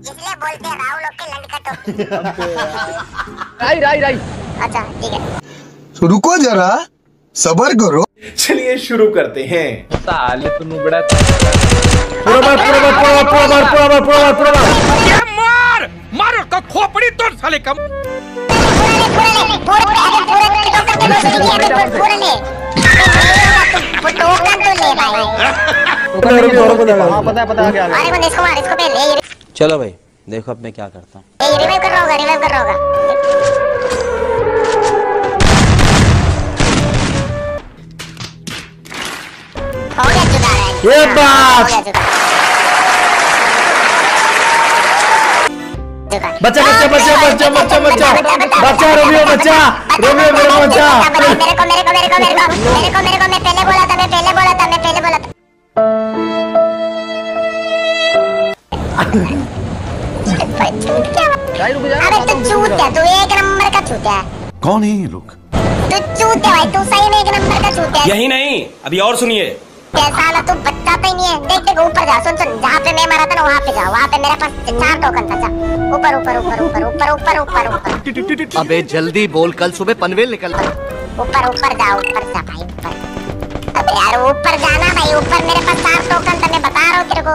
इसलिए बोलते हैं राहुल के लड़का तो। राई। अच्छा ठीक है, रुको जरा, सब्र करो। चलिए शुरू करते हैं। साले तुम बड़ा मार उसका खोपड़ी तोड़ साले का। चलो भाई देखो अब मैं क्या करता हूँ। रिवाइव कर रहा होगा। हो गया जुदा है। ये बात बच्चा रोमियो बच्चा मेरे को मैं पहले बोला था। अबे तू चूतिया, तू एक नंबर का चूतिया है। कौन है ये लोग? तू चूतिया भाई, तू सही में एक नंबर का चूतिया है। यही नहीं, अभी और सुनिए। कैसा ना तू बच्चा तो ही नहीं है। देख ऊपर जा, सुन जहाँ पे मैं मरा था ना वहाँ पे जा। वहाँ पे मेरे पास 4 टोकन था। जा ऊपर। अबे जल्दी बोल, कल सुबह पनवेल निकलना। ऊपर जा भाई ऊपर। अबे यार ऊपर जाना भाई, ऊपर मेरे पास 4 टोकन था, मैं बता रहा हूँ तेरे को।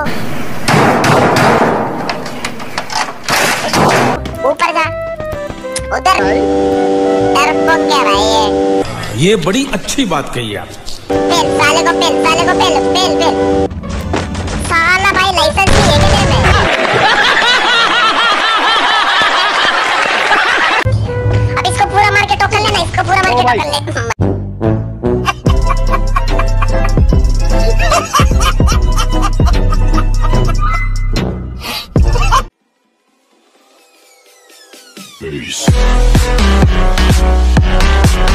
ऊपर जा, उधर डरपोक क्या भाई ये बड़ी अच्छी बात कही आप। पेल साले को पेल। साला भाई लाइसेंस नहीं है क्या तेरे में? अब इसको पूरा मार के टोकन ले। Peace.